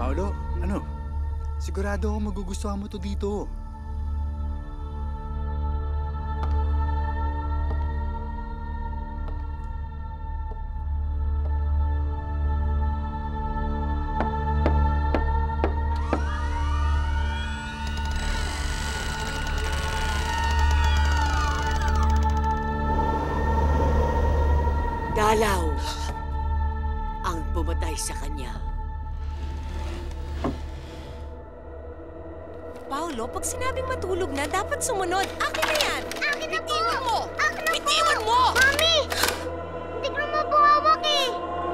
Paolo, ano? Sigurado ako magugustuhan mo to dito. Dalaw ang pumatay sa kanya. Paolo, pag sinabing matulog na, dapat sumunod. Akin na yan! Akin na po! Bitiwan mo! Akin na Bitiwan po! mo! Mami! Hindi ko naman po hawak eh!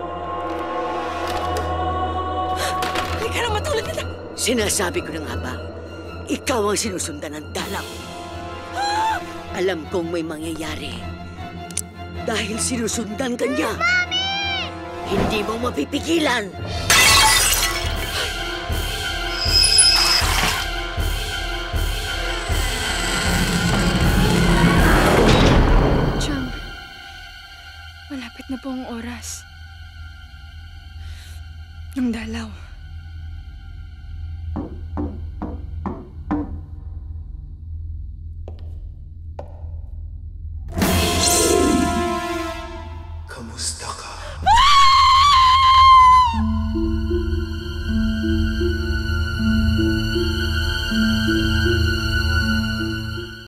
Halika na, matulog na! Sinasabi ko na nga ba, ikaw ang sinusundan ng Dalaw. Alam kong may mangyayari. Dahil sinusundan ka niya. Mami! Hindi mo mapipigilan. Chang, malapit na po ang oras. Ng Dalaw. Kamusta ka?